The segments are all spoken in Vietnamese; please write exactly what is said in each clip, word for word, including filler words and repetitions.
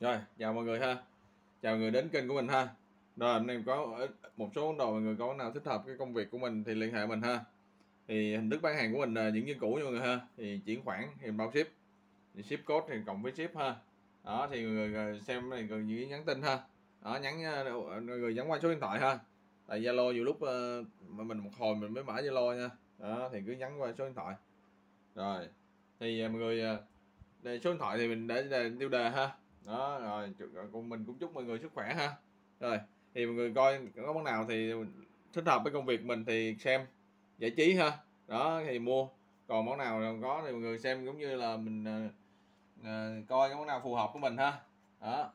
Rồi, chào mọi người ha. Chào mọi người đến kênh của mình ha. Rồi, hôm nay có một số món đồ mọi người có nào thích hợp cái công việc của mình thì liên hệ mình ha. Thì hình thức bán hàng của mình là những như cũ nha mọi người ha. Thì chuyển khoản thì bao ship. Thì ship code thì cộng với ship ha. Đó thì người, người xem này cần những nhắn tin ha. Đó nhắn mọi người nhắn qua số điện thoại ha. Tại Zalo nhiều lúc mà mình một hồi mình mới mở Zalo nha. Đó thì cứ nhắn qua số điện thoại. Rồi. Thì mọi người đây số điện thoại thì mình để tiêu đề ha. Đó rồi cùng mình cũng chúc mọi người sức khỏe ha. Rồi thì mọi người coi có món nào thì thích hợp với công việc mình thì xem giải trí ha. Đó thì mua, còn món nào có thì mọi người xem cũng như là mình uh, coi cái món nào phù hợp của mình ha. Đó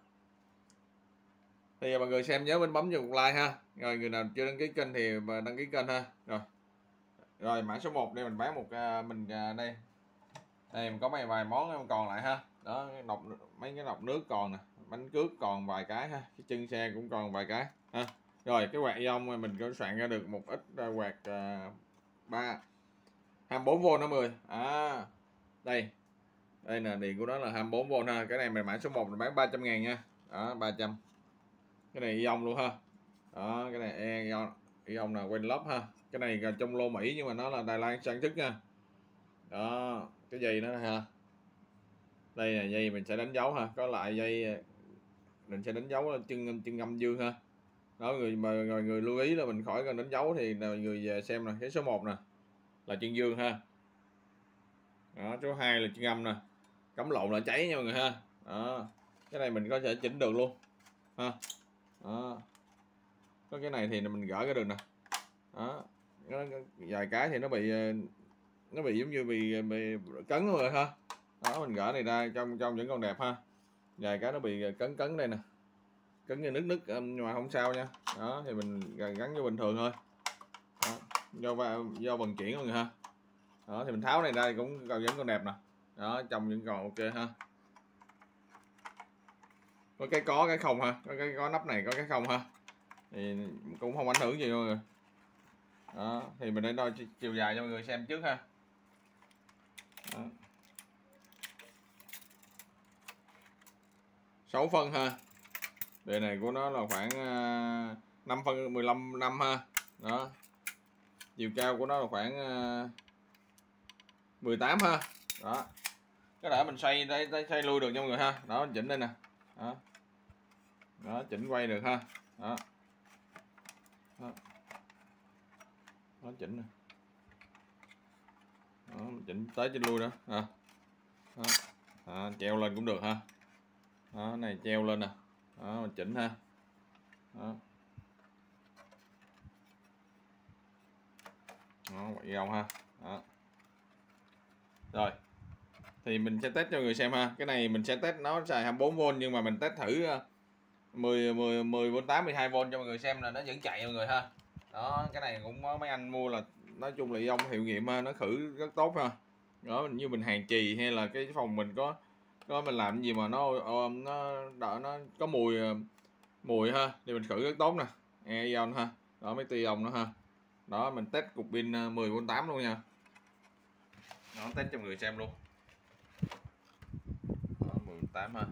thì mọi người xem nhớ bên bấm cho một like ha. Rồi người nào chưa đăng ký kênh thì đăng ký kênh ha. Rồi rồi mã số một đây mình bán một uh, mình uh, đây đây mình có mấy vài món còn lại ha. Đó nọc mấy cái nọc nước còn nè, bánh cước còn vài cái ha, cái chân xe cũng còn vài cái ha. Rồi cái quạt ion mình có soạn ra được một ít quạt uh, ba hai mươi bốn vôn đó mọi người. À đây đây là điện của nó là hai mươi bốn vôn ha. Cái này mình mã số một mình bán ba trăm ngàn nha. Đó ba trăm. Cái này ion luôn ha. Đó cái này e ion ion là quên lốp ha. Cái này là trong lô Mỹ nhưng mà nó là Đài Loan sản xuất nha. Đó cái dây nó ha, đây là dây mình sẽ đánh dấu ha, có lại dây mình sẽ đánh dấu chân chân âm dương ha. Đó người mà người, người lưu ý là mình khỏi cần đánh dấu thì người về xem nè, cái số một nè là chân dương ha. Đó số hai là chân âm nè, cắm lộn là cháy nha mọi người ha. Đó cái này mình có thể chỉnh được luôn ha. Đó có cái này thì mình gỡ cái đường nè. Đó nó, vài cái thì nó bị nó bị giống như bị, bị cấn rồi ha. Đó mình gỡ này ra trong trong vẫn còn đẹp ha. Vài cái nó bị cấn cấn đây nè, cấn như nước nước nhưng mà không sao nha. Đó thì mình gắn như bình thường thôi. Đó, do do vận chuyển mọi người ha. Đó thì mình tháo này ra cũng còn vẫn còn đẹp nè. Đó trong vẫn còn ok ha. Có cái có cái không ha, có cái có nắp này có cái không ha, thì cũng không ảnh hưởng gì mọi người. Đó thì mình để đo chiều dài cho mọi người xem trước ha. Đó. sáu phân ha. Bề này của nó là khoảng năm phân mười lăm năm ha. Đó chiều cao của nó là khoảng mười tám ha. Đó cái đã mình xoay để, để xoay lui được cho mọi người ha. Đó mình chỉnh đây nè. Đó, đó chỉnh quay được ha. Đó đó, đó chỉnh nè. Đó mình chỉnh tới trên lui nữa ha. Đó. Đó, treo lên cũng được ha. Đó này treo lên nè. Đó mình chỉnh ha. Đó đó quậy gông ha. Đó rồi thì mình sẽ test cho người xem ha. Cái này mình sẽ test nó xài hai mươi bốn vôn nhưng mà mình test thử mười mười mười vôn tám, mười hai vôn cho mọi người xem là nó vẫn chạy mọi người ha. Đó cái này cũng có mấy anh mua là nói chung là ion hiệu nghiệm ha, nó khử rất tốt ha. Đó như mình hàng chì hay là cái phòng mình có có mình làm gì mà nó nó đỡ nó có mùi mùi ha thì mình khử rất tốt nè. E ion ha. Đó mấy tia ion nữa ha. Đó mình test cục pin mười vôn tám luôn nha. Đó test cho mọi người xem luôn. Đó, mười vôn tám ha.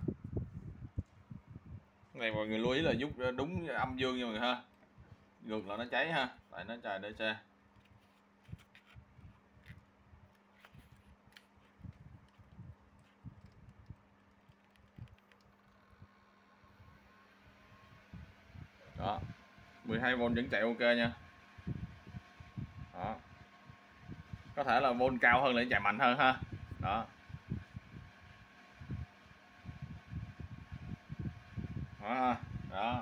Cái này mọi người lưu ý là giúp đúng âm dương nha mọi người ha. Ngược là nó cháy ha, tại nó xài đê xê. Đó mười hai vôn vẫn chạy ok nha. Đó có thể là vôn cao hơn để chạy mạnh hơn ha. Đó đó, đó.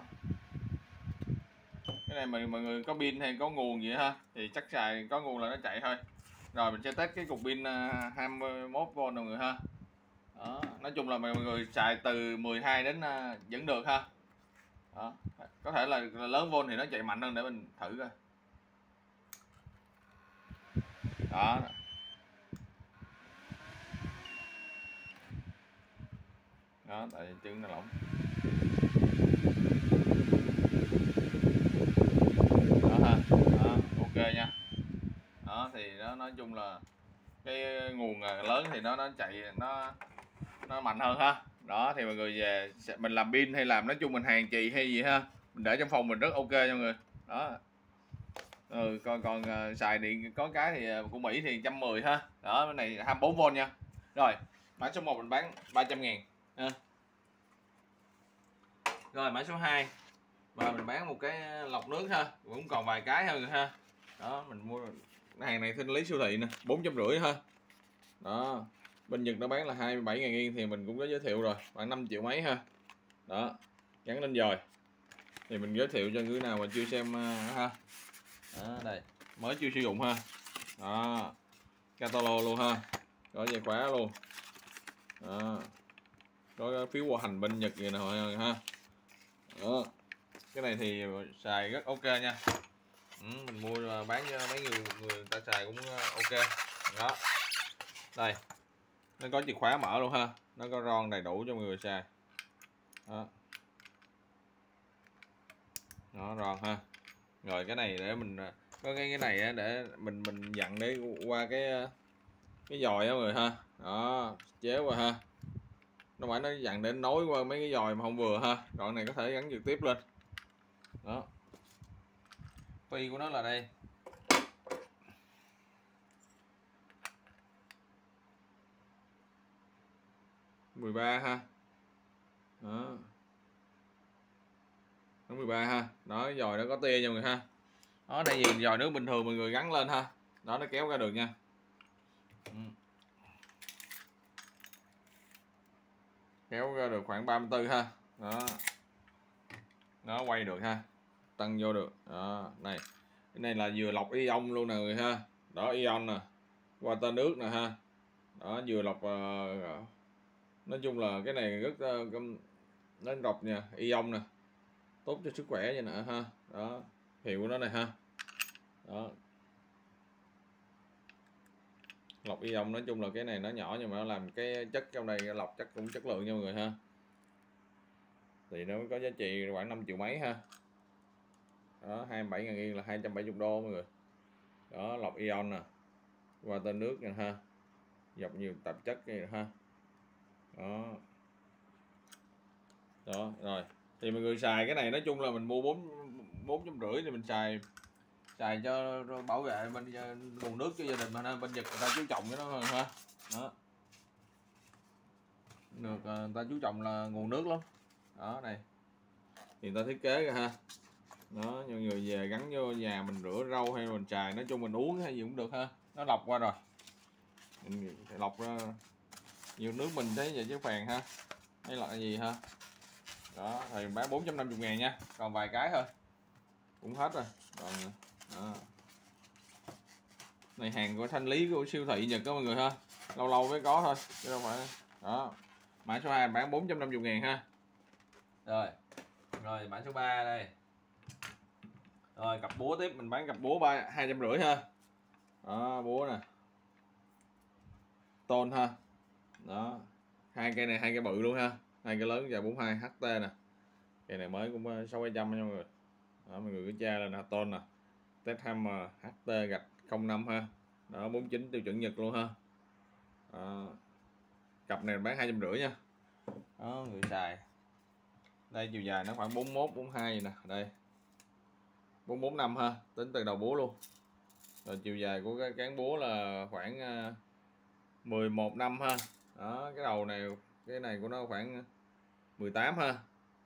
Cái này mà mọi người có pin hay có nguồn gì ha thì chắc xài có nguồn là nó chạy thôi. Rồi mình sẽ test cái cục pin hai mươi mốt vôn mọi người ha. Đó nói chung là mọi người xài từ mười hai đến vẫn được ha. Đó có thể là, là lớn vôn thì nó chạy mạnh hơn để mình thử coi. Đó đó tại chân nó lỏng. Đó ha. Đó ok nha. Đó thì nó nói chung là cái nguồn lớn thì nó nó chạy nó nó mạnh hơn ha. Đó thì mọi người về mình làm pin hay làm nói chung mình hàng chì hay gì ha, mình để trong phòng mình rất ok cho mọi người. Đó. Ừ, còn còn uh, xài điện có cái thì uh, của Mỹ thì một trăm mười ha. Đó, cái này hai mươi bốn vôn nha. Rồi, mã số một mình bán ba trăm ngàn ha. Rồi mã số hai và mình bán một cái lọc nước ha, cũng còn vài cái hơn ha. Đó, mình mua hàng này thanh lý siêu thị nè, bốn trăm rưỡi ha. Đó, bên Nhật nó bán là hai mươi bảy ngàn yên thì mình cũng có giới thiệu rồi, khoảng năm triệu mấy ha. Đó, gắn lên dòi thì mình giới thiệu cho người nào mà chưa xem uh, ha. Đó, đây mới chưa sử dụng ha. Đó, catalog luôn ha, có dây khóa luôn. Đó, có phiếu qua hành bên Nhật vậy nè mọi người ha. Đó, cái này thì xài rất ok nha. Ừ, mình mua bán cho mấy người người ta xài cũng ok. Đó, đây nó có chìa khóa mở luôn ha, nó có ron đầy đủ cho mọi người xài. Đó, nó ron ha. Rồi cái này để mình có cái cái này để mình mình dặn để qua cái cái dòi đó mọi người ha. Đó, chế qua ha, nó phải nó dặn để nối qua mấy cái dòi mà không vừa ha. Đoạn này có thể gắn trực tiếp lên. Đó, phi của nó là đây mười ba ha. Đó, nó mười ba ha. Đó, dòi nó có tia cho mọi người ha. Đó, đây gì dòi nước bình thường mọi người gắn lên ha. Đó, nó kéo ra được nha. Ừ. Kéo ra được khoảng ba mươi tư ha. Đó, nó quay được ha, tăng vô được. Đó, này cái này là vừa lọc ion luôn nè người ha. Đó, ion nè, qua tên nước nè ha. Đó, vừa lọc uh, nói chung là cái này rất uh, nó lọc nha, ion nè, tốt cho sức khỏe vậy nè ha. Đó, hiệu của nó này ha. Đó, lọc ion nói chung là cái này nó nhỏ nhưng mà nó làm cái chất trong đây lọc chắc cũng chất lượng nha mọi người ha. Thì nó có giá trị khoảng năm triệu mấy ha. Đó, hai mươi bảy ngàn yên là hai trăm bảy mươi đô mọi người. Đó, lọc ion nè, qua tên nước nè ha, dọc nhiều tạp chất này ha. Đó. Đó, rồi thì mọi người xài cái này nói chung là mình mua bốn bốn trăm rưỡi thì mình xài xài cho bảo vệ bên nguồn nước cho gia đình mình ha. Bên Nhật người ta chú trọng cái đó hơn ha. Đó, được người ta chú trọng là nguồn nước lắm. Đó, này thì người ta thiết kế ra ha. Đó, nhiều người về gắn vô nhà mình rửa rau hay mình xài, nói chung mình uống hay gì cũng được ha. Nó lọc qua rồi, mình lọc ra nhiều nước mình thấy vậy chứ phèn ha, hay là gì ha. Đó thì bán bốn trăm năm mươi ngàn nha, còn vài cái thôi cũng hết rồi. Còn đó, này hàng của thanh lý của siêu thị Nhật đó mọi người ha, lâu lâu mới có thôi chứ đâu phải. Đó, mã số hai bán bốn trăm năm mươi ngàn ha. Rồi rồi mã số ba đây. Rồi cặp búa tiếp, mình bán cặp búa ba hai trăm rưỡi ha. Đó, búa nè, tôn ha. Đó, hai cây này hai cây bự luôn ha, hai cây lớn dài bốn mươi hai H T nè. Cây này mới cũng sáu bảy trăm nha mọi người. Đó, mọi người cứ tra lên nè, tôn nè, Tedhammer H T gạch không năm ha. Đó, bốn mươi chín tiêu chuẩn Nhật luôn ha. Đó, cặp này bán hai trăm rưỡi nha. Đó, người xài đây chiều dài nó khoảng bốn mươi mốt bốn mươi hai nè, đây bốn bốn năm ha, tính từ đầu búa luôn. Rồi chiều dài của cái cán búa là khoảng mười một năm ha. Đó, cái đầu này cái này của nó khoảng mười tám ha.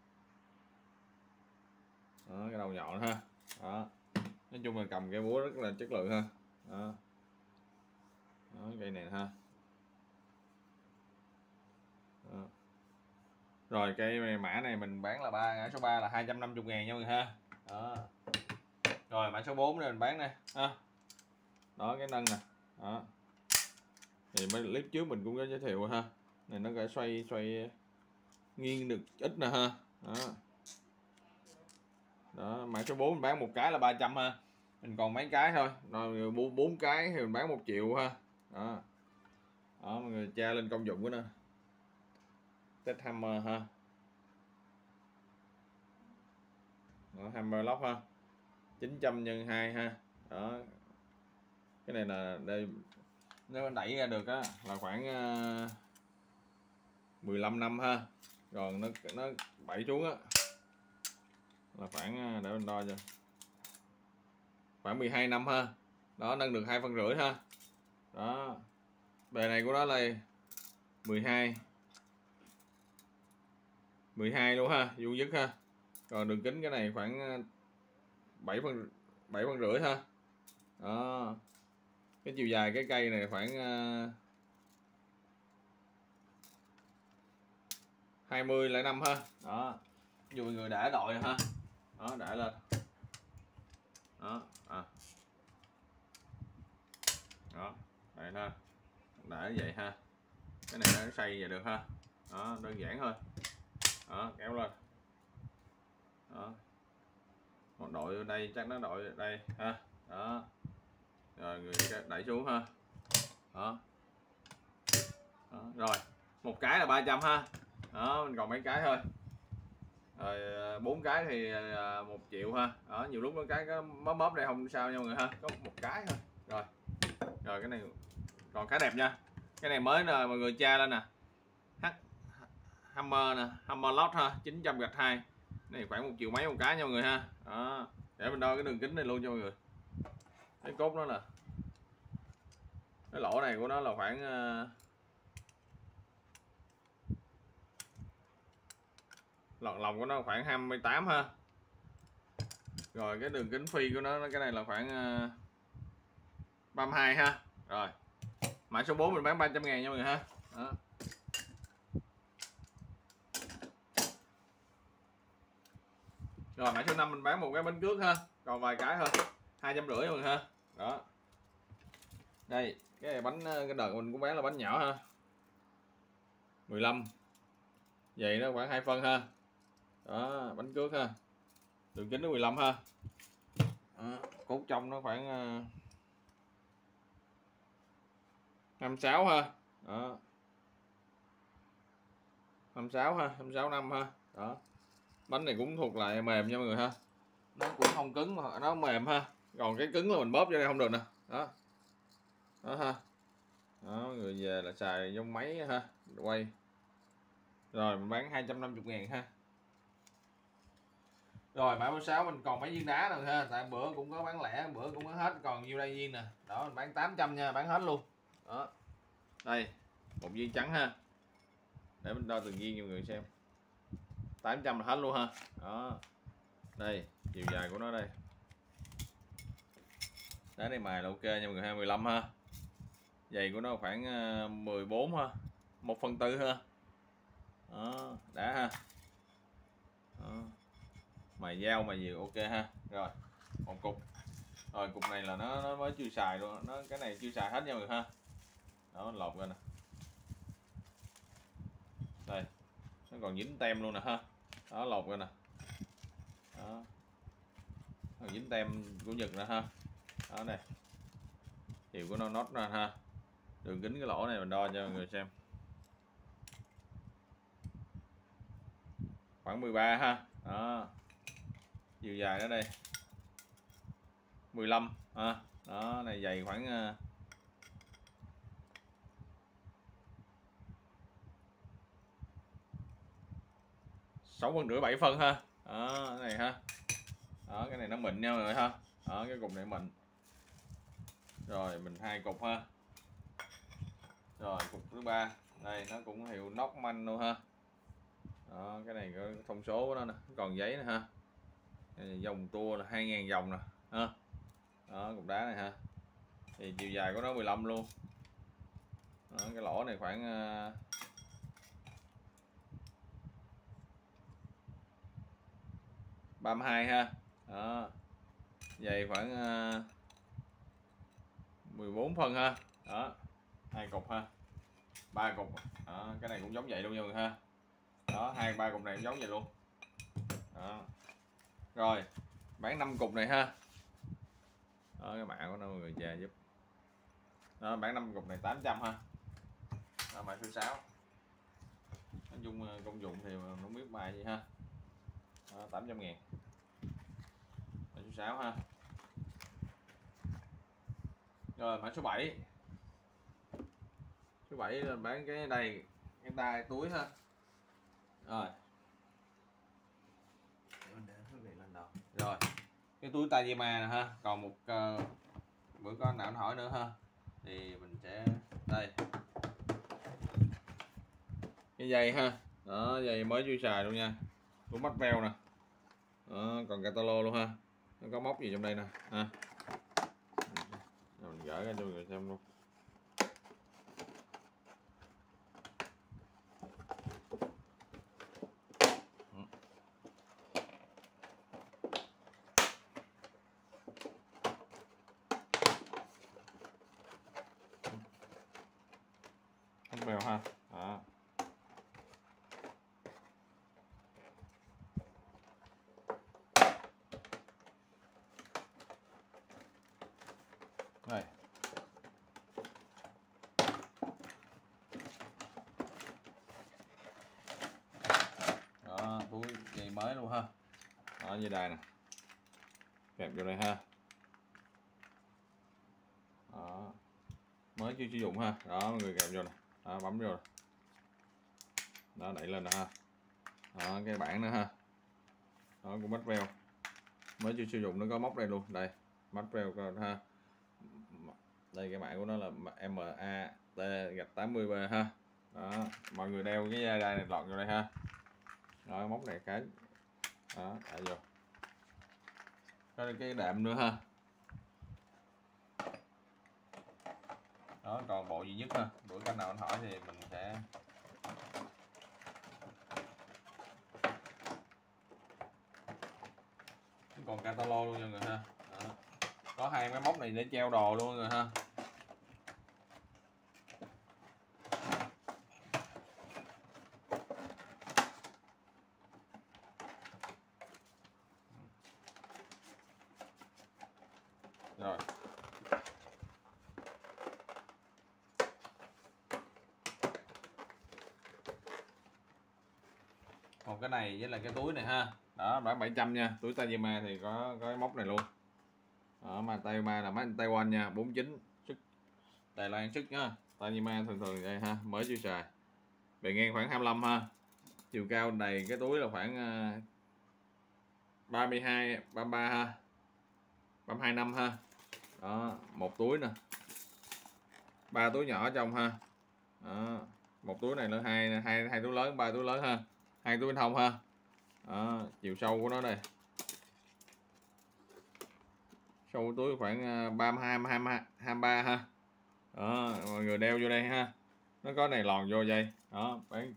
Đó, cái đầu nhọn ha. Đó, nói chung là cầm cái búa rất là chất lượng ha. Đó, đó cây này ha. Đó. Rồi cây mã này mình bán là ba, mã số ba là hai trăm năm mươi ngàn nha mọi người ha. Đó. Rồi mã số bốn này mình bán nè ha. Đó, cái nâng nè. Đó, thì mấy clip trước mình cũng có giới thiệu ha. Này nó phải xoay xoay nghiêng được ít nè ha. Đó. Đó, mã số bốn mình bán một cái là ba trăm ha. Mình còn mấy cái thôi. Rồi mua bốn cái thì mình bán một triệu ha. Đó. Đó, mọi người tra lên công dụng của nó. Tedhammer ha. Đó, hammer lock ha. chín trăm nhân hai ha. Đó. Cái này là đây nếu đẩy ra được á là khoảng uh, mười lăm năm ha. Còn nó nó bảy xuống á là khoảng, để mình đo cho, khoảng mười hai năm ha. Đó, nâng được hai phân rưỡi ha. Đó, bề này của nó là mười hai mười hai luôn ha, vuông dứt ha. Còn đường kính cái này khoảng bảy phân bảy phân rưỡi ha. Đó, cái chiều dài cái cây này khoảng hai mươi lẻ năm ha. Đó, dù người đã đội ha. Đó, đã lên. Đó, à. Đó, đây ha. Đã vậy ha. Cái này nó xoay vậy được ha. Đó, đơn giản thôi. Đó, kéo lên. Đó, một đội ở đây chắc nó đội ở đây ha. Đó, rồi người đẩy xuống ha. Đó. Đó, rồi một cái là ba trăm ha. Đó, mình còn mấy cái thôi. Rồi bốn cái thì một triệu ha. Đó, nhiều lúc có cái có móp móp đây không sao nha mọi người ha, có một cái thôi. Rồi, rồi cái này còn khá đẹp nha. Cái này mới là mọi người tra lên nè, H Hammer nè, Hammer Lot ha, chín trăm gạch hai. Này khoảng một triệu mấy một cái nha mọi người ha. Đó, để mình đo cái đường kính này luôn cho mọi người. Cái cốt nó là, cái lỗ này của nó là khoảng lọt lòng của nó khoảng hai mươi tám ha. Rồi cái đường kính phi của nó, cái này là khoảng ba mươi hai ha. Rồi mã số bốn mình bán ba trăm ngàn nha mọi người ha. Đó. Rồi mã số năm mình bán một cái bánh cước ha, còn vài cái thôi, hai trăm rưỡi mọi người ha. Đó, đây cái này bánh, cái đợt mình cũng bán là bánh nhỏ ha, mười lăm, vậy nó khoảng hai phân ha. Đó, bánh cước ha, đường kính nó mười lăm ha. Đó, cốt trong nó khoảng hai mươi sáu ha. Đó, hai mươi sáu ha, hai mươi sáu năm ha. Đó, bánh này cũng thuộc lại mềm nha mọi người ha, nó cũng không cứng mà nó mềm ha. Còn cái cứng là mình bóp vô đây không được nè. Đó, đó ha. Đó, người về là xài trong máy ha, quay. Rồi mình bán hai trăm năm mươi ngàn ha. Rồi mã số sáu mình còn mấy viên đá nữa ha, tại bữa cũng có bán lẻ, bữa cũng có hết, còn nhiêu đây viên nè. Đó, mình bán tám trăm nha, bán hết luôn. Đó, đây một viên trắng ha, để mình đo từng viên cho mọi người xem. Tám trăm là hết luôn ha. Đó, đây chiều dài của nó đây, đá này mài là ok nha mọi người ha, mười lăm ha. Dày của nó khoảng mười bốn ha, một phần tư ha. Đó, đá ha. Đó, mài dao mài gì ok ha. Rồi một cục, rồi cục này là nó, nó mới chưa xài luôn, nó cái này chưa xài hết nha mọi người ha. Đó, lột ra nè, đây nó còn dính tem luôn nè ha. Đó, lột ra nè. Đó, còn dính tem của Nhật nè ha. Đó, này chiều của nó nốt ra ha. Đường kính cái lỗ này mình đo cho mọi người xem, khoảng mười ba ha. Đó, chiều dài ở đây mười lăm ha. Đó, này dày khoảng sáu phân rưỡi bảy phân ha. Đó, cái này ha. Đó, cái này nó mịn nhau rồi ha. Đó, cái cục này mịn. Rồi mình hai cục ha. Rồi cục thứ ba đây nó cũng hiệu Norman luôn ha. Đó, cái này có thông số của nó nè, còn giấy nè ha. Dòng tua là hai ngàn dòng nè ha. Đó, cục đá này ha, thì chiều dài của nó mười lăm luôn. Đó, cái lỗ này khoảng ba mươi hai ha. Đó, dày khoảng mười bốn phân ha. Đó, hai cục ha, ba cục. Đó, cái này cũng giống vậy luôn nha mọi người ha. Đó, hai ba cục này cũng giống vậy luôn. Đó, rồi bán năm cục này ha. Đó, cái mã của nó mọi người chà giúp. Đó, bán năm cục này tám trăm ha. Đó, mã số sáu. Nói chung công dụng thì không biết bài gì ha. Đó, tám trăm ngàn. Mã số sáu ha. Rồi mã số bảy. Số bảy là bán cái đây, cái tay túi ha. Rồi mình để thứ này lên đầu. Rồi cái túi Tajima nè ha, còn một uh, bữa có nào hỏi nữa ha, thì mình sẽ đây cái dây ha, đó dây mới chưa xài luôn nha, của Maxwell nè, đó, còn catalog luôn ha, nó có móc gì trong đây nè ha. Rồi mình gỡ ra cho mọi người xem luôn. Maxwell ha, đó. Đây. Đó, túi dây mới luôn ha. Đó, dây đai nè. Kẹp vô đây ha. Đó. Mới chưa sử dụng ha. Đó, mọi người kẹp vô nè. Đó, bấm vô nè. Đó, đẩy lên nè ha. Đó, cái bảng nữa ha. Đó, của Maxwell. Mới chưa sử dụng nó có móc đây luôn. Đây, Maxwell ha. Đây cái bảng của nó là M A T gạch tám mươi B ha. Đó, mọi người đeo cái dây đai này lọt vô đây ha. Đó, móc này cái. Đó, đẩy vô. Có cái đệm nữa ha. Đó, còn bộ duy nhất ha. Bữa cách nào anh hỏi thì mình sẽ còn catalog luôn nha người ha. Đó. Có hai cái móc này để treo đồ luôn rồi ha. Rồi. Còn cái này với là cái túi này ha. Đó, bán bảy trăm nha. Túi Tajima thì có có cái móc này luôn. Đó, mà Tajima là máy Taiwan nha, bốn mươi chín sức Đài Loan sức nhá. Tajima thường thường đây ha, mới chưa xài. Bề ngang khoảng hai mươi lăm ha. Chiều cao đầy cái túi là khoảng uh, ba mươi hai, ba mươi ba ha. ba mươi hai năm ha. Đó, một túi nè. Ba túi nhỏ trong ha. Đó, một túi này nữa, hai hai hai túi lớn, ba túi lớn ha. Hai túi bên hông ha. Đó, chiều sâu của nó đây. Sâu túi khoảng ba mươi hai, hai mươi hai, hai mươi ba ha. Đó, mọi người đeo vô đây ha. Nó có này lòn vô dây. Đó, bán.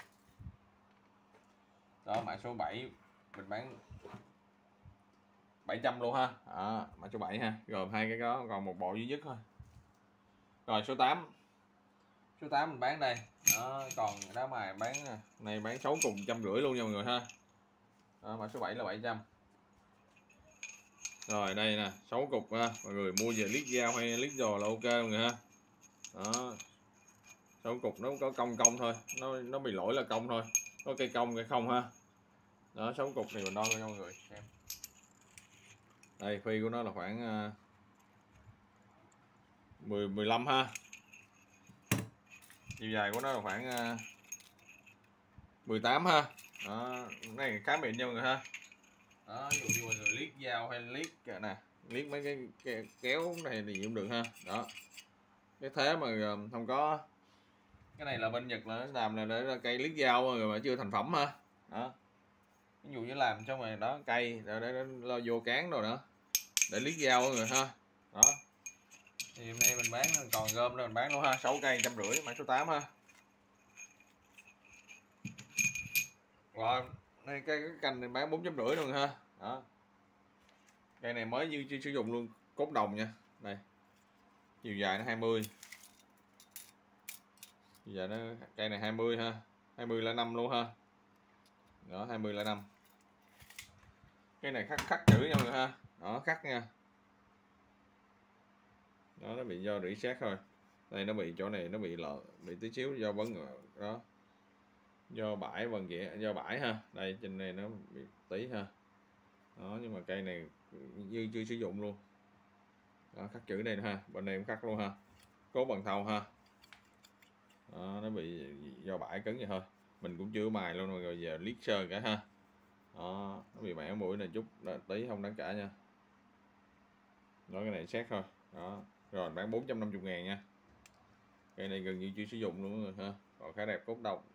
Đó, mã số bảy mình bán bảy trăm luôn ha. Đó, mã số bảy ha, gồm hai cái đó, còn một bộ duy nhất thôi. Rồi số tám. Số tám mình bán đây. Đó, còn đá mài bán này bán sáu cùng trăm rưỡi luôn nha mọi người ha. Đó, mã số bảy là bảy trăm. Rồi đây nè, sáu cục ha. Mọi người mua về lít dao hay lít giò là ok mọi người ha. Đó. sáu cục nó có cong cong thôi, nó nó bị lỗi là cong thôi. Có cây cong cây không ha. Đó, sáu cục này mình đo cho mọi người xem. Đây, phi của nó là khoảng uh, mười, mười lăm ha. Chiều dài của nó là khoảng uh, mười tám ha. Đó, này khá mịn nha mọi người ha. Đó, ví dụ như mọi người liếc dao hay liếc nè, liếc mấy cái, cái kéo này thì cũng được ha. Đó, cái thế mà không có, cái này là bên Nhật là nó làm là để cây liếc dao rồi mà chưa thành phẩm ha. Đó, ví dụ như làm cho mày đó cây rồi để, để lo vô cán rồi nữa để liếc dao mọi người ha. Đó, thì hôm nay mình bán còn gom rồi mình bán luôn ha, sáu cây trăm rưỡi, mã số tám ha. Rồi đây cái, cái cành này bán bốn trăm rưỡi luôn ha. Đó, cây này mới như chưa sử dụng luôn, cốt đồng nha. Đây, chiều dài nó hai mươi, chiều dài nó cây này hai mươi ha, hai mươi là năm luôn ha. Đó, hai mươi là năm. Cái này khắc khắc chữ nha mọi người ha. Đó, khắc nha. Đó, nó bị do rỉ sét thôi. Đây nó bị chỗ này nó bị lợ, bị tí xíu do vấn đó, do bãi vần vậy, do bãi ha. Đây trên này nó bị tí ha. Đó, nhưng mà cây này như chưa sử dụng luôn. Đó, khắc chữ đây ha, bên này cũng khắc luôn ha, cốt bằng thau ha. đó, nó bị do bãi cứng vậy thôi, mình cũng chưa mài luôn rồi, giờ liếc sơ cả ha. Đó, nó bị bẻ mũi này chút tí không đáng trả nha. Đó, cái này xét thôi. Đó rồi bán bốn trăm năm mươi ngàn nha. Cây này gần như chưa sử dụng luôn rồi ha, còn khá đẹp, cốt độc.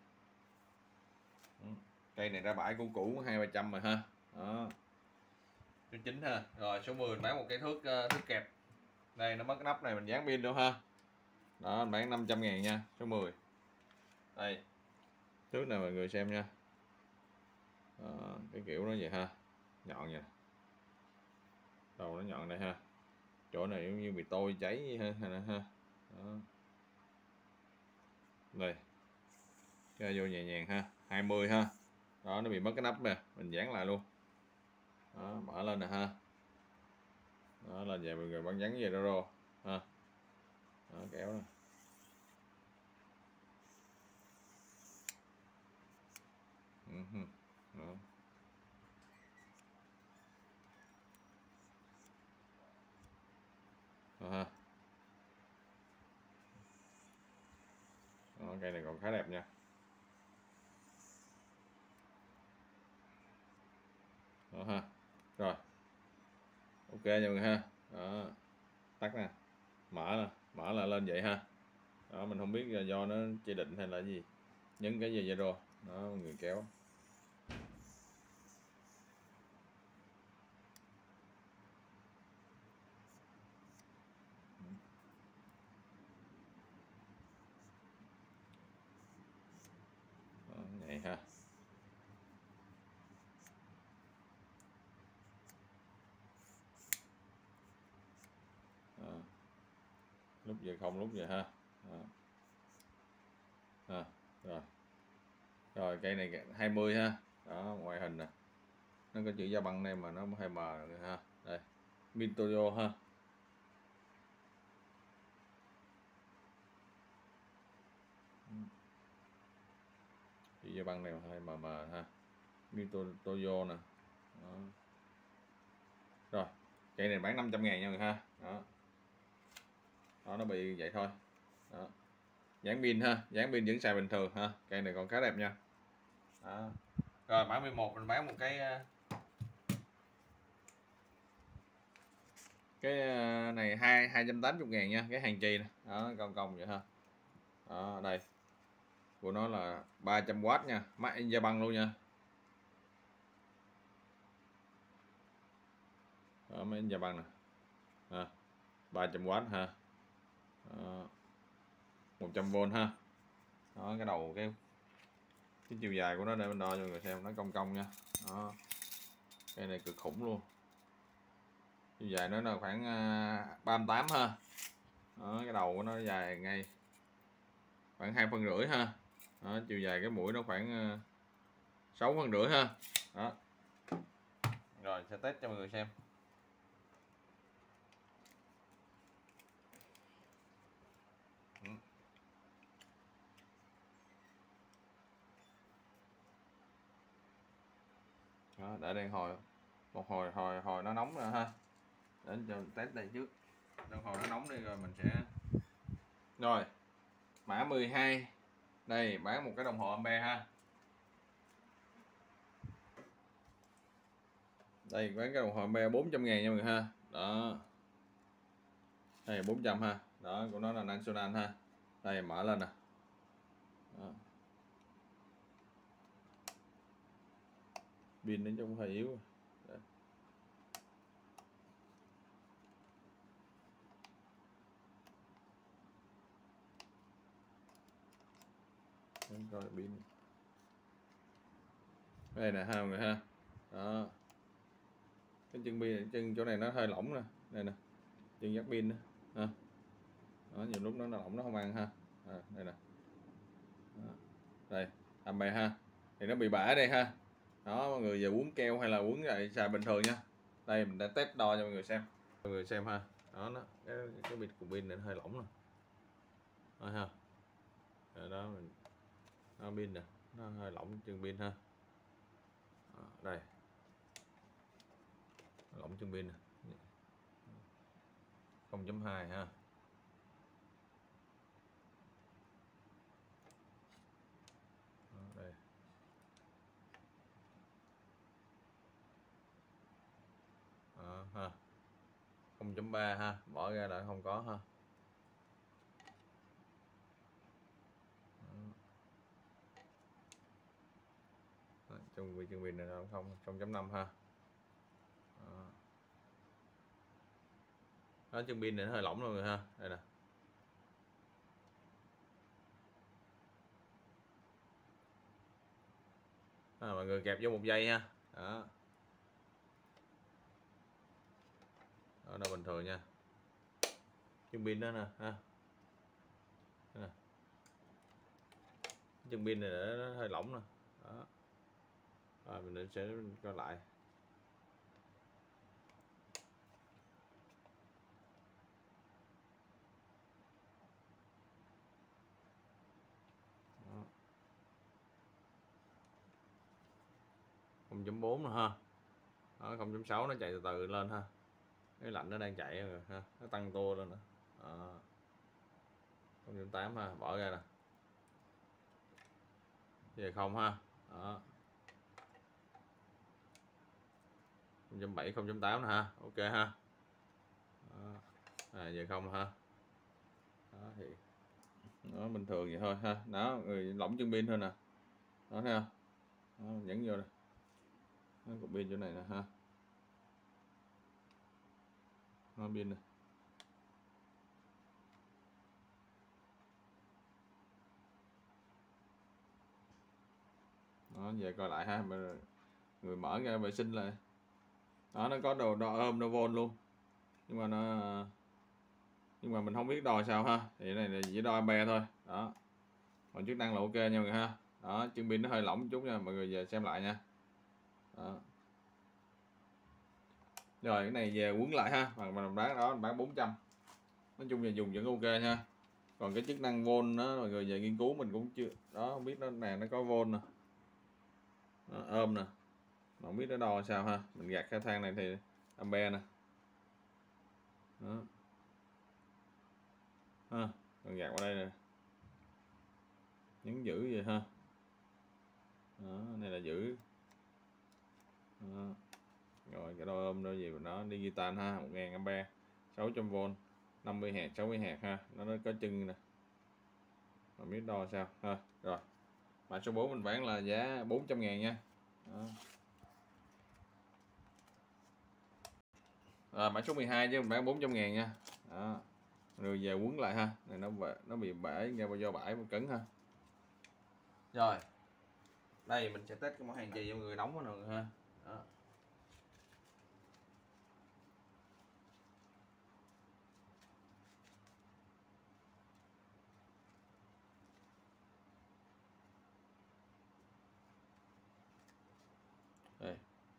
Cây này ra bãi cũng cũ hai ba trăm rồi ha. Đó, số chín ha. Rồi số mười bán một cái thước thước kẹp, đây nó mất nắp này, mình dán pin luôn ha. Đó, mình bán năm trăm ngàn nha, số mười. Đây thước này mọi người xem nha. Đó, cái kiểu nó vậy ha, nhọn vậy, đầu nó nhọn đây ha, chỗ này giống như bị tôi cháy ha, ha. Đó. Đây cho vô nhẹ nhàng ha, hai mươi ha. Đó, nó bị mất cái nắp nè, mình dán lại luôn. Đó, mở lên nè ha. Đó là về mọi người bán dán về đó rồi ha. Đó, kéo nè. Uh-huh. Đó. Đó ha. Đó, cây này còn khá đẹp nha. Đó ha. Rồi ok nha mọi người ha. Đó, tắt nè, mở nè, mở lại lên vậy ha. Đó, mình không biết là do nó chỉ định hay là gì, nhấn cái gì vậy rồi. Đó, mọi người kéo. Đó, vậy ha. Đó. Lúc giờ không, lúc giờ ha. Đó. À, rồi rồi cây này hai mươi ha. Đó, ngoại hình nè, nó có chữ da băng đây mà nó hơi mờ rồi ha. Đây Mintoyo ha. Chữ da băng này hơi mờ mờ ha, Mintoyo nè. Đó. Rồi cây này bán năm trăm ngàn nha người ha. Đó. Đó, nó bị vậy thôi. Đó, dán pin ha, dán pin vẫn xài bình thường ha. Cây này còn khá đẹp nha. Đó. Rồi mã mười một mình bán một cái cái này hai hai trăm tám mươi ngàn nha, cái hàng chì này. Đó, cong cong vậy ha. Đó, đây của nó là ba trăm oát nha, made in Japan luôn nha. Đó, made in Japan nè. À, ba trăm oát ha. Đó, một trăm vôn ha. Đó, cái đầu cái cái chiều dài của nó để mình đo cho mọi người xem, nó cong cong nha. Đó, cái này cực khủng luôn, chiều dài nó là khoảng ba mươi tám ha. Đó, cái đầu của nó dài ngay khoảng hai phân rưỡi ha. Đó, chiều dài cái mũi nó khoảng sáu phân rưỡi ha. Đó, rồi sẽ test cho mọi người xem. Đó, để đen hồi một hồi hồi hồi nó nóng rồi ha, để cho test đây trước. Đồng hồ nó nóng đi rồi mình sẽ. Rồi mã mười hai đây, bán một cái đồng hồ ampe ha. Đây bán cái đồng hồ ampe bốn trăm ngàn nha mọi người ha. Đó, đây bốn trăm ha. Đó, của nó là National ha. Đây mở lên nè. Đó, pin nó cũng hơi yếu. Đấy. Coi pin đây nè ha mọi người ha. Đó, cái chân pin, chân chỗ này nó hơi lỏng nè, đây nè, chân dắt pin đó ha. Đó, nhiều lúc nó lỏng nó không ăn ha. À, đây nè. Đó, đây ampe ha, thì nó bị bể đây ha. Đó, mọi người giờ uống keo hay là uống lại xài bình thường nha. Đây mình đã test đo cho mọi người xem, mọi người xem ha. Đó, nó cái cái bịt của pin này nó hơi lỏng rồi. Đó ha. Rồi đó mình, nó pin nè, nó hơi lỏng chân pin ha. Đó, đây lỏng chân pin nè, không chấm hai ha. ha. không chấm ba ha, bỏ ra là không có ha. Trong vi chân pin này là không không chấm năm ha. Đó. Đó, chân pin này nó hơi lỏng luôn rồi ha. Đây nè. À, mọi người kẹp vô một giây ha. Đó. Đó, nó bình thường nha. Chân pin đó nè ha. Nè. Chân pin này nó hơi lỏng nè. Đó. Rồi mình sẽ coi lại. không chấm bốn nữa ha. Đó, không chấm sáu nó chạy từ từ lên ha. Cái lạnh nó đang chạy rồi ha, nó tăng tua lên nữa. Đó. không chấm tám ha, bỏ ra nè. Về không ha. Đó. không chấm bảy, không chấm tám nè ha. Ok ha. Đó. À, về không ha. Đó thì nó bình thường vậy thôi ha. Đó, người lỏng chân pin thôi nè. Đó thấy không? Đó, nhấn vô nè. Nó cục pin chỗ này nè ha. Nó pin nè. Đó, về coi lại ha. Người mở ra vệ sinh lại. Đó, nó có đồ đo ôm đo vôn luôn. Nhưng mà nó nhưng mà mình không biết đo sao ha. Thì cái này là chỉ đo ampere thôi. Đó. Còn chức năng là ok nha mọi người ha. Đó, chân pin nó hơi lỏng một chút nha, mọi người về xem lại nha. Đó. Rồi cái này về quấn lại ha, bằng mình bán đó, mình bán bốn trăm. Nói chung là dùng vẫn ok nha. Còn cái chức năng vôn đó mọi người về nghiên cứu mình cũng chưa. Đó, không biết nó nè, nó có vôn nè. Đó, ôm nè. Mà không biết nó đo sao ha. Mình gạt cái thang này thì ampere nè. Đó. Ha, còn gạt vào đây nè. Nhấn giữ vậy ha. Đó, này là giữ. Đó. Rồi cái đo ôm đo gì của nó digital ha, một nghìn ampere, sáu trăm vôn, năm mươi héc, sáu mươi héc ha, nó, nó có chân nè. Không biết đo sao ha. Rồi. Mã số bốn mình bán là giá bốn trăm ngàn nha. Đó. À, mã số mười hai chứ mình bán bốn trăm ngàn nha. Đó. Rồi về quấn lại ha. Này nó nó bị bể ra do bãi một cứng ha. Rồi. Đây mình sẽ test cái món hàng gì cho người nóng đó mọi người ha. Đó. Đây.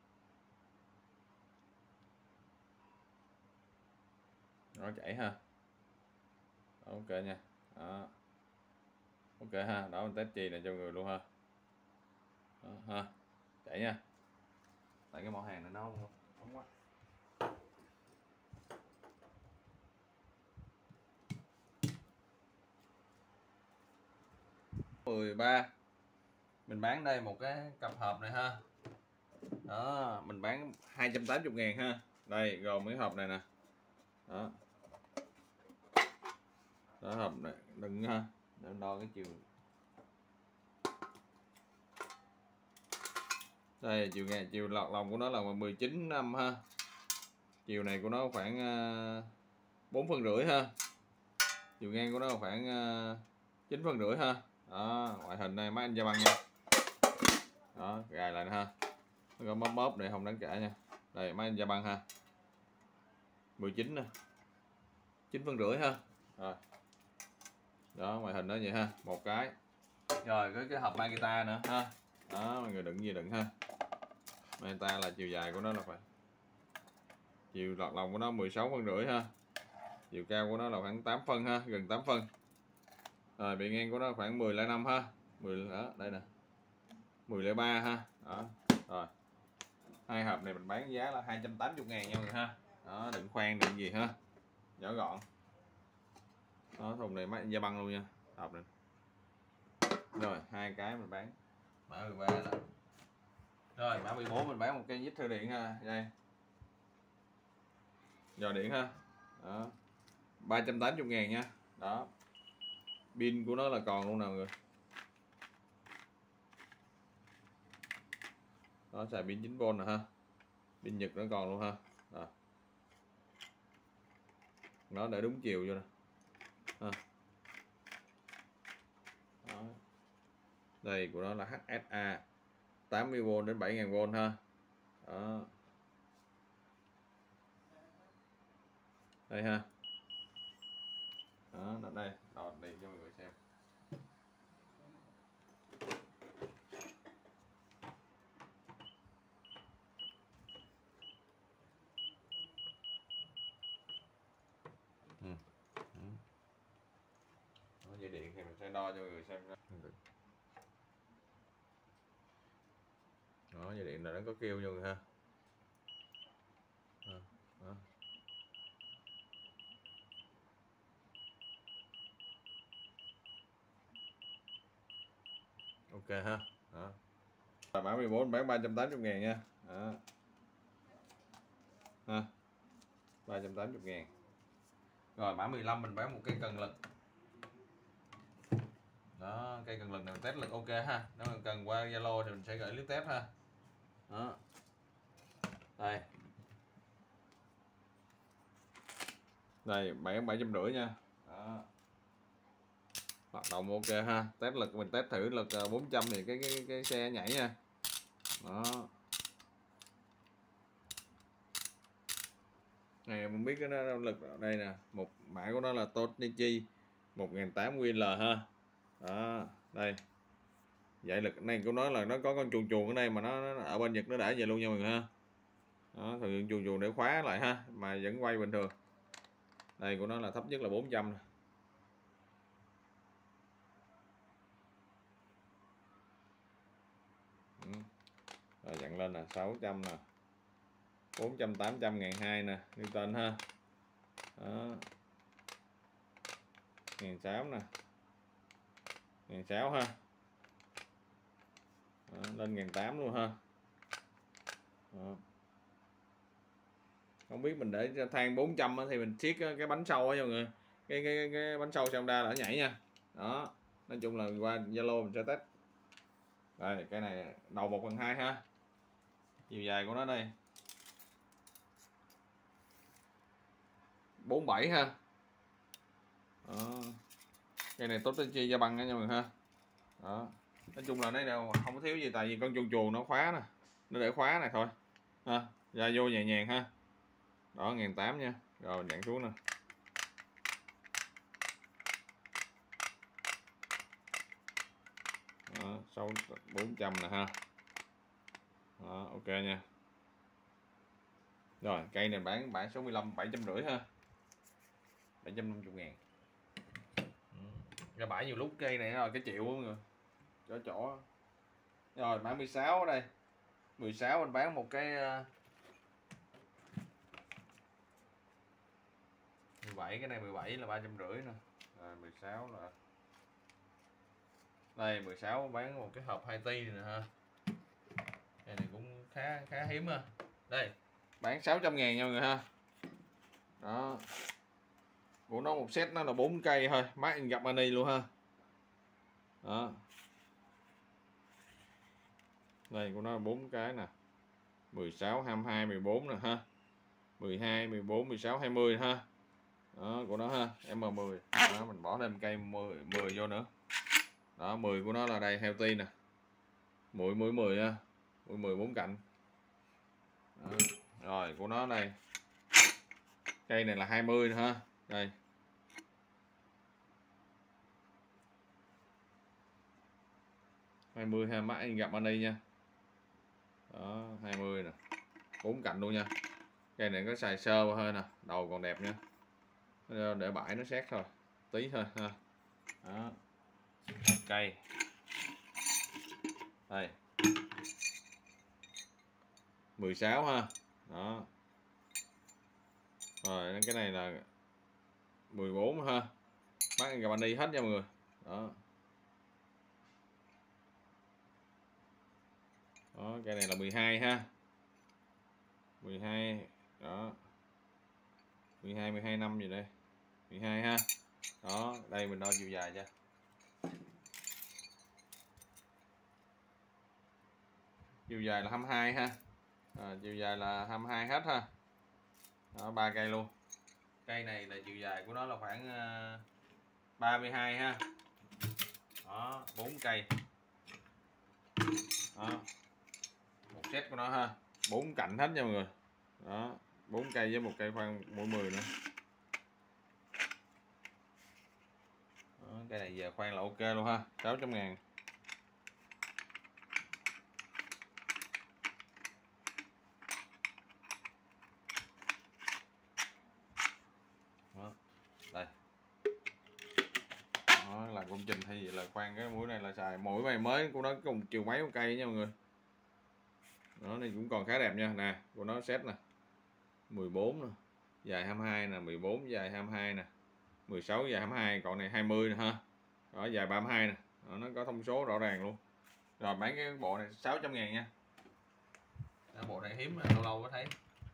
Nó chảy ha. Ok nha. Đó. Ok ha, đó mình test chi này cho người luôn ha. Đó, ha. Chảy nha. Tại cái mẫu hàng này nó không không quá. mười ba. Mình bán đây một cái cặp hộp này ha. Đó, mình bán hai trăm tám mươi ngàn ha. Đây, gồm cái hộp này nè. Đó. Đó hộp này, đừng ha. Để đo cái chiều. Đây, chiều ngang, chiều lọt lòng của nó là mười chín năm ha. Chiều này của nó khoảng bốn phân rưỡi ha. Chiều ngang của nó khoảng chín phân rưỡi ha. Đó, ngoại hình này mấy anh da băng nha. Đó, gài lại nè ha. Nó có móp móp này không đáng kể nha. Đây mấy anh da băng ha. mười chín nè. chín phân rưỡi ha. Rồi. Đó, ngoại hình nó vậy ha, một cái. Rồi cái cái hộp Makita nữa ha. Đó, mọi người đựng gì đựng ha. Makita là chiều dài của nó là phải. Chiều lọt lòng của nó mười sáu phân rưỡi ha. Chiều cao của nó là khoảng tám phân ha, gần tám phân. Rồi bề ngang của nó khoảng mười lẻ năm ha. mười đó, đây nè. mười lẻ ba ha. Đó. Rồi. Hai hộp này mình bán giá là hai trăm tám mươi ngàn nha mọi người ha. Đó, đựng khoan đựng gì ha. Nhỏ gọn. Đó, thùng này máy da băng luôn nha. Hộp này. Rồi, hai cái mình bán. Mã mười ba là. Rồi, mã mười bốn mình bán một cây dít thư điện ha. Đây. Giò điện ha. Đó. ba trăm tám mươi ngàn nha. Đó. Pin của nó là còn luôn nào người. Đó, xài pin chín vôn nè ha. Pin Nhật nó còn luôn ha. Đó. Nó để đúng chiều vô nè. Ha. Đó. Đây của nó là hát ét a tám mươi vôn đến bảy nghìn vôn ha. Đó. Đây ha. Đó, đây, đọt đây cho mọi người xem. Ừ. Ừ. Đó, dây điện thì mình sẽ đo cho mọi người xem. Đó, dây điện là nó có kêu vô người ha. Đó. Đó. Ok ha. Đó. Mã mười bốn bán ba trăm tám mươi ngàn nha. Đó. Ha. ba trăm tám mươi ngàn. Rồi mã mười lăm mình bán một cây cần lực. Đó, cây cần lực này test lực ok ha. Nếu mà cần qua Zalo thì mình sẽ gửi clip test ha. Đó. Đây. Đây, bảy bảy trăm rưỡi nha. Đó. Hoạt động ok ha. Test lực mình test thử lực bốn trăm thì cái cái cái xe nhảy nha. Đó. Này mình biết cái nó lực ở đây nè, một mã của nó là Tonichi một nghìn tám trăm W L ha. Đó, đây. Vậy lực này của nó là nó có con chuồn chuồn ở đây mà nó, nó ở bên Nhật nó để về luôn nha mọi người ha. Đó, thường chuồn chuồn để khóa lại ha, mà vẫn quay bình thường. Đây của nó là thấp nhất là bốn trăm nè. Ừ. Rồi dặn lên là sáu trăm nè. bốn trăm tám trăm ngàn hai nè, Newton ha. Đó. ngàn sáu nè. ngàn sáu ha. Đó, lên ngàn tám luôn ha. Đó. Không biết mình để cho than bốn trăm thì mình siết cái bánh sau á mọi người. Cái cái cái bánh sau xong ra đã nhảy nha. Đó. Nói chung là qua Zalo mình sẽ test. Đây, cái này đầu một phần hai ha. Chiều dài của nó đây. bốn mươi bảy ha. Đó. Cây này tốt trên chi gia băng nha mọi người ha. Đó. Nói chung là nó đều không có thiếu gì, tại vì con chuồn chuồn nó khóa nè, nó để khóa này thôi ha, ra vô nhẹ nhàng ha. Đó, một nghìn tám trăm nha. Rồi dặn xuống nè. Đó, sáu bốn trăm nè ha. Đó, ok nha. Rồi cây này bán bán số mười lăm bảy trăm rưỡi ha, bảy trăm năm mươi ngàn. Ra bãi nhiều lúc cây này rồi cái triệu mọi người, chỗ chỗ. Rồi mã mười sáu ở đây, mười sáu mình bán một cái mười bảy, cái này mười bảy là ba trăm rưỡi nè. Rồi mười sáu là đây, mười sáu bán một cái hộp hai ti nè ha. Cái này cũng khá khá hiếm ha. Đây, bán sáu trăm ngàn nha mọi người ha. Đó. Của nó một set nó là bốn cây thôi, made in Japan luôn ha. Đó. Đây của nó là bốn cái nè. mười sáu, hai mươi hai, mười bốn nè ha. mười hai, mười bốn, mười sáu, hai mươi ha. Đó của nó ha, M mười. Đó, mình bỏ thêm cây mười, mười vô nữa. Đó, mười của nó là đây healthy nè. Mũi mũi mười ha. Mũi mười bốn cạnh. Đó. Rồi của nó đây. Cây này là hai mươi nữa ha. Đây. hai mươi ha, mã anh gặp anh đây nha. Đó, hai mươi nè. Bốn cạnh luôn nha. Cây này có xài sơ hơi nè, đầu còn đẹp nha. Để bãi nó xét thôi, tí thôi ha. Đó. Cây. Đây. mười sáu ha. Đó. Rồi cái này là mười bốn ha. Bác anh gặp anh đi hết nha mọi người. Đó. Đó, cái này là mười hai ha. mười hai. Đó. mười hai mười hai năm gì đây, mười hai ha. Đó, đây mình đo chiều dài cho. Chiều dài là hai mươi hai ha. À, chiều dài là hai mươi hai hết ha. Đó, ba cây luôn. Cây này là chiều dài của nó là khoảng uh, ba mươi hai ha. Đó, bốn cây. Đó. Một set của nó ha, bốn cạnh hết nha mọi người. Đó, bốn cây với một cây khoan mỗi mười nữa. Đó, cái này giờ khoan là ok luôn ha, sáu trăm ngàn. Đó, đây. Đó, là công trình hay gì là khoan cái mũi này là xài mỗi bài mới của nó cùng chiều mấy một cây nha mọi người. Đó, này cũng còn khá đẹp nha. Nè, của nó set nè, mười bốn nè, dài hai mươi hai nè, mười bốn dài hai mươi hai nè, mười sáu dài hai mươi hai, còn này hai mươi nè ha. Đó, dài ba mươi hai nè. Đó, nó có thông số rõ ràng luôn. Rồi bán cái bộ này sáu trăm ngàn nha. Đó, bộ này hiếm lâu lâu có thấy.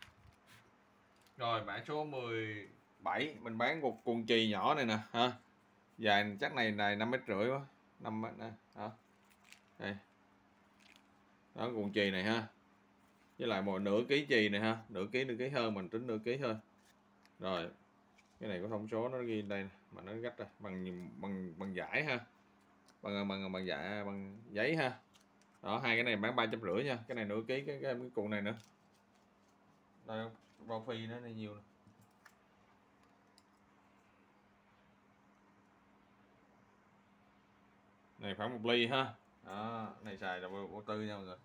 Rồi mã số mười bảy mình bán một cuộn chì nhỏ này nè ha. Dài chắc này này năm mét rưỡi quá, năm mét nè. Đó. Đây. Đó, cuộn chì này ha. Với lại một nửa ký chì này ha, nửa ký nửa ký hơn, mình tính nửa ký thôi. Rồi. Cái này có thông số nó ghi đây mà nó gắt ra bằng bằng bằng giải ha. Bằng bằng bằng giải bằng giấy ha. Đó, hai cái này bán ba trăm rưỡi nha. Cái này nửa ký, cái cái, cái cuộn này nữa. Đây bao phi nó này nhiều nè. Này khoảng một ly ha. Đó, này xài là vô tư nha mọi người.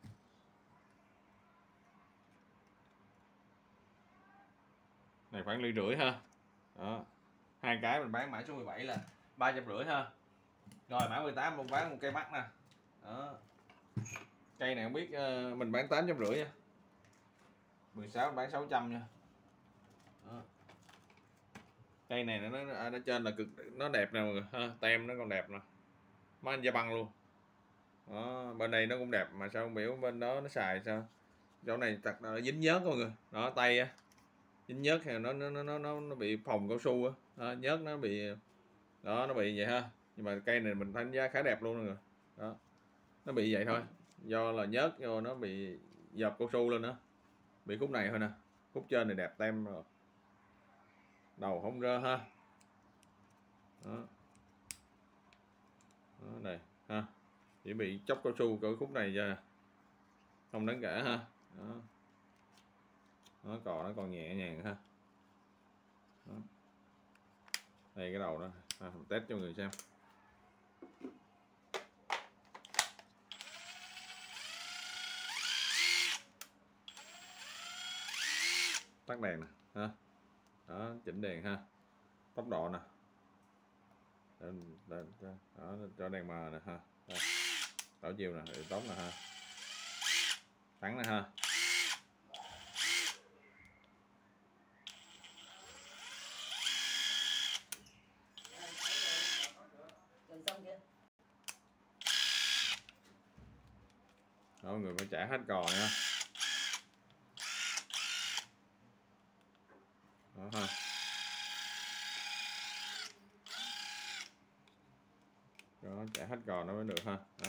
Này khoảng ly rưỡi ha. Đó. Hai cái mình bán mã số mười bảy là ba trăm rưỡi ha. Rồi mã mười tám mình bán một cây mắt nè. Đó. Cây này không biết uh, mình bán tám trăm rưỡi nha. mười sáu mình bán sáu trăm nha. Đó. Cây này nó nó, nó trên là cực nó đẹp nè mọi người ha, tem nó còn đẹp nè. Má anh da băng luôn. Đó, bên đây nó cũng đẹp mà sao không biểu bên đó nó xài sao? Chỗ này thật là dính nhớt mọi người. Đó, tay á. Dính nhớt hay nó nó nó nó nó bị phồng cao su á. Đó, nhớt nó bị đó nó bị vậy ha. Nhưng mà cây này mình đánh giá khá đẹp luôn rồi. Đó. Nó bị vậy thôi. Do là nhớt vô nó bị dập cao su lên đó. Bị khúc này thôi nè. Khúc trên này đẹp tem rồi. Đầu không rơ ha. Đó. Đó, này ha. Chỉ bị chóc cao su cỡ khúc này ra. Không đáng kể ha. Đó. Nó còn nó còn nhẹ nhàng ha. Đó. Đây cái đầu đó à, mình test cho người xem. Tắt đèn nè ha. Đó, chỉnh đèn ha. Tốc độ nè. Đó, đó, cho đèn mờ nè ha. Đó. Đảo chiều nè, tốc nè ha. Thắng nè ha. Đó, mọi người phải trả hết cò nha. Đó ha. Đó, trả hết cò nó mới được ha. Đó.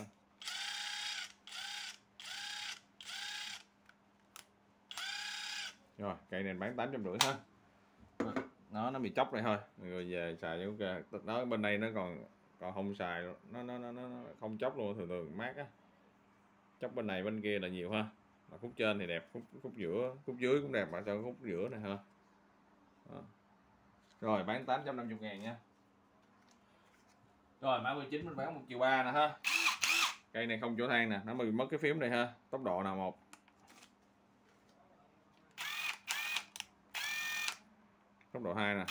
Rồi, cây này bán tám trăm rưỡi ha. Nó nó bị chóc này thôi. Người về xài ok. Nó bên đây nó còn còn không xài, nó nó nó nó không chóc luôn, thường thường mát á. Chóc bên này bên kia là nhiều ha. Mà khúc trên thì đẹp, khúc khúc giữa, khúc dưới cũng đẹp mà sao khúc giữa này ha. Đó. Rồi bán tám trăm năm mươi ngàn nha. Rồi mã mười chín mình bán một triệu ba nè ha. Cây này không chỗ than nè, nó bị mất cái phím này ha. Tốc độ nào một. Tốc độ hai nè.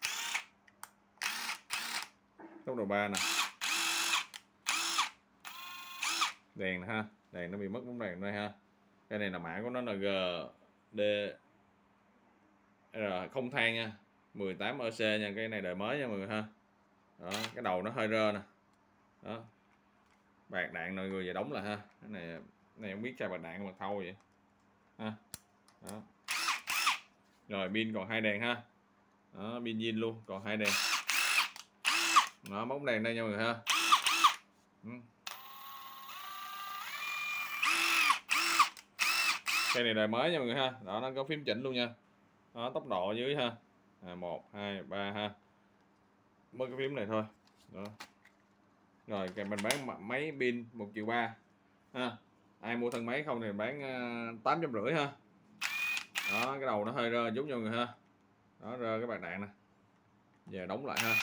Tốc độ ba nè. Đèn nè ha. Đèn nó bị mất bóng đèn đây ha. Cái này là mã của nó là giê đê rờ không than nha. mười tám e xê nha, cái này đời mới nha mọi người ha. Đó, cái đầu nó hơi rơ nè. Đó. Bạc đạn rồi người về đóng là ha. Cái này cái này không biết sao bạc đạn mà thâu vậy. Ha. Đó. Rồi pin còn hai đèn ha. Đó, pin zin luôn, còn hai đèn. Đó, bóng đèn đây nha mọi người ha. Ừ. Cây này đời mới nha mọi người ha. Đó, nó có phím chỉnh luôn nha. Đó, tốc độ dưới ha. À, một, hai, ba ha. Mới cái phím này thôi. Đó. Rồi kèm mình bán máy pin một triệu ba ha. Ai mua thân máy không thì bán tám trăm rưỡi ha. Đó, cái đầu nó hơi rơ chút nha mọi người ha. Đó, rơ cái bạc đạn nè. Giờ đóng lại ha.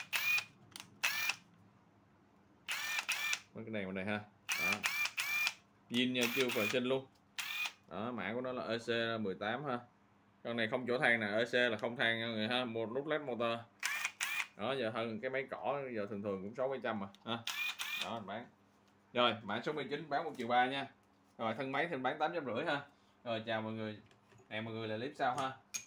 Mấy cái này bên này ha. Đó. Zin nha, chưa phần sinh luôn. Đó, mã của nó là e xê mười tám ha. Con này không chỗ than nè, e xê là không than nha mọi người ha. Một nút led motor. Đó, giờ hơn cái máy cỏ giờ thường thường cũng sáu bảy trăm mà ha. Đó, bán. Rồi, mã số mười chín bán một triệu ba nha. Rồi thân máy thì bán tám trăm rưỡi ha. Rồi chào mọi người. Hẹn mọi người là clip sau ha.